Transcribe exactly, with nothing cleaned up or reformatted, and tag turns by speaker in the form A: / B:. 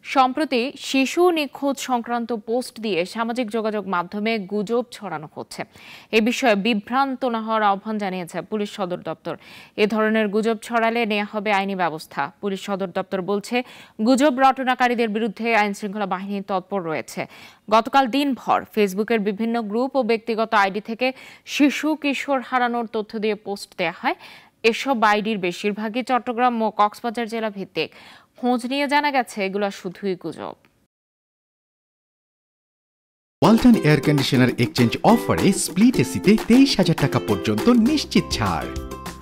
A: সম্প্রতি শিশু নিখোঁজ সংক্রান্ত পোস্ট দিয়ে সামাজিক যোগাযোগ মাধ্যমে গুজব ছড়ানো হচ্ছে। এ বিষয়ে বিভ্রান্ত না হওয়ার আহ্বান জানিয়েছে পুলিশ সদর দপ্তর। এ ধরনের গুজব ছড়ালে নেওয়া হবে আইনি ব্যবস্থা। পুলিশ সদর দপ্তর বলছে, গুজব রটনাকারীদের বিরুদ্ধে আইনশৃঙ্খলা বাহিনী তৎপর রয়েছে। গতকাল দিনভর ফেসবুকের বিভিন্ন গ্রুপ ও ব্যক্তিগত আইডি থেকে শিশু কিশোর হারানোর তথ্য দিয়ে পোস্ট দেওয়া হয়। এসব আইডির বেশিরভাগই চট্টগ্রাম ও কক্সবাজার জেলা ভিত্তিক। খোঁজ নিয়ে জানা গেছে এগুলো শুধুই গুজব।
B: ওয়ালটন এয়ার কন্ডিশনার এক্সচেঞ্জ অফারে স্প্লিট এসিতে তেইশ হাজার টাকা পর্যন্ত নিশ্চিত ছাড়।